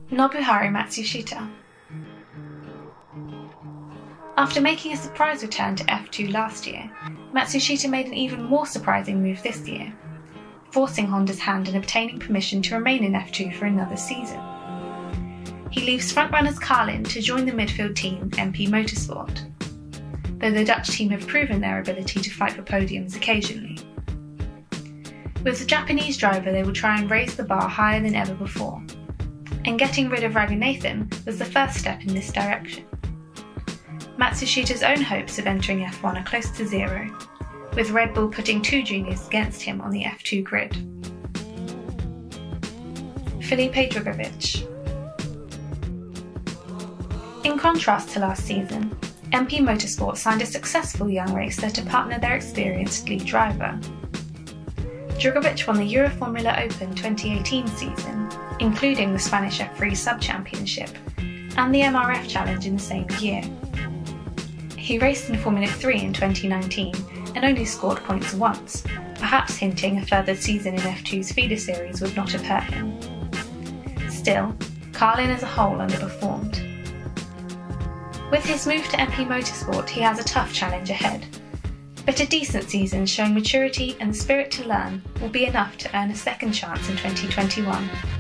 Nobuharu Matsushita. After making a surprise return to F2 last year, Matsushita made an even more surprising move this year, forcing Honda's hand in obtaining permission to remain in F2 for another season. He leaves frontrunners Carlin to join the midfield team MP Motorsport, though the Dutch team have proven their ability to fight for podiums occasionally. With the Japanese driver, they will try and raise the bar higher than ever before, and getting rid of Raghunathan was the first step in this direction. Matsushita's own hopes of entering F1 are close to zero, with Red Bull putting 2 juniors against him on the F2 grid. Filipe Drugovich. In contrast to last season, MP Motorsport signed a successful young racer to partner their experienced lead driver. Drugovich won the Euroformula Open 2018 season, including the Spanish F3 Sub-Championship and the MRF Challenge in the same year. He raced in Formula 3 in 2019 and only scored points once, perhaps hinting a further season in F2's feeder series would not have hurt him. Still, Carlin as a whole underperformed. With his move to MP Motorsport, he has a tough challenge ahead, but a decent season showing maturity and the spirit to learn will be enough to earn a second chance in 2021.